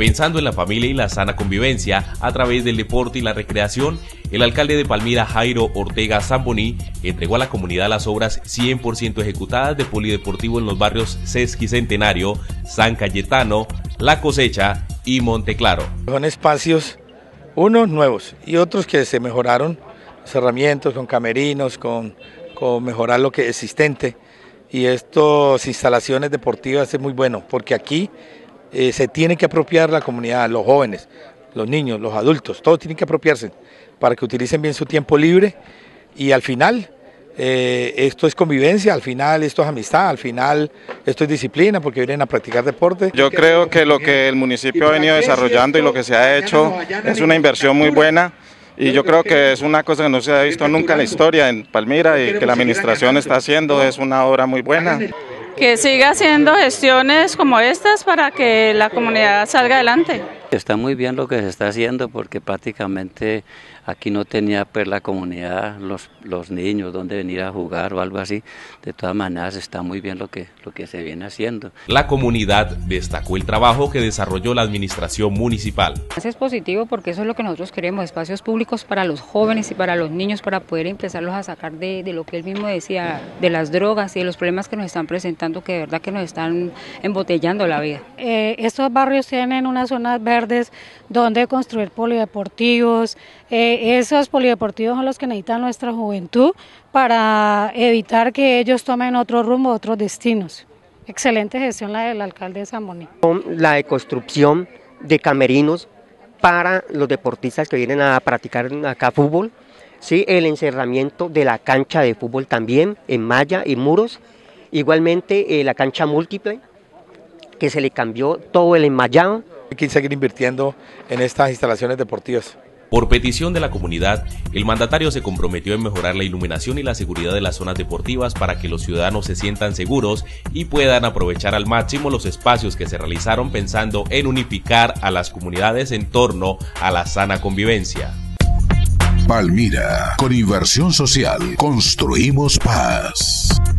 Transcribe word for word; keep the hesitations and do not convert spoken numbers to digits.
Pensando en la familia y la sana convivencia a través del deporte y la recreación, el alcalde de Palmira, Jairo Ortega Zamboní, entregó a la comunidad las obras cien por ciento ejecutadas de polideportivo en los barrios Sesquicentenario, San Cayetano, La Cosecha y Monteclaro. Son espacios, unos nuevos y otros que se mejoraron, cerramientos con camerinos, con, con mejorar lo que es existente. Y estas instalaciones deportivas es muy bueno, porque aquí eh, se tiene que apropiar la comunidad, los jóvenes, los niños, los adultos, todos tienen que apropiarse para que utilicen bien su tiempo libre y al final eh, esto es convivencia, al final esto es amistad, al final esto es disciplina porque vienen a practicar deporte. Yo creo que lo que el municipio ha venido desarrollando y lo que se ha hecho es una inversión muy buena. Y yo creo que es una cosa que no se ha visto nunca en la historia en Palmira y que la administración está haciendo, es una obra muy buena. Que siga haciendo gestiones como estas para que la comunidad salga adelante. Está muy bien lo que se está haciendo porque prácticamente aquí no tenía pues la comunidad, los, los niños, donde venir a jugar o algo así. De todas maneras está muy bien lo que, lo que se viene haciendo. La comunidad destacó el trabajo que desarrolló la administración municipal. Es positivo porque eso es lo que nosotros queremos, espacios públicos para los jóvenes y para los niños para poder empezarlos a sacar de, de lo que él mismo decía, de las drogas y de los problemas que nos están presentando, que de verdad que nos están embotellando la vida. Eh, estos barrios tienen unas zonas verdes donde construir polideportivos, eh, esos polideportivos son los que necesita nuestra juventud para evitar que ellos tomen otro rumbo, otros destinos. Excelente gestión la del alcalde de Zamboní. La de construcción de camerinos para los deportistas que vienen a practicar acá fútbol, sí, el encerramiento de la cancha de fútbol también en malla y muros, igualmente eh, la cancha múltiple, que se le cambió todo el enmallado. Hay que seguir invirtiendo en estas instalaciones deportivas. Por petición de la comunidad, el mandatario se comprometió en mejorar la iluminación y la seguridad de las zonas deportivas para que los ciudadanos se sientan seguros y puedan aprovechar al máximo los espacios que se realizaron pensando en unificar a las comunidades en torno a la sana convivencia. Palmira, con inversión social, construimos paz.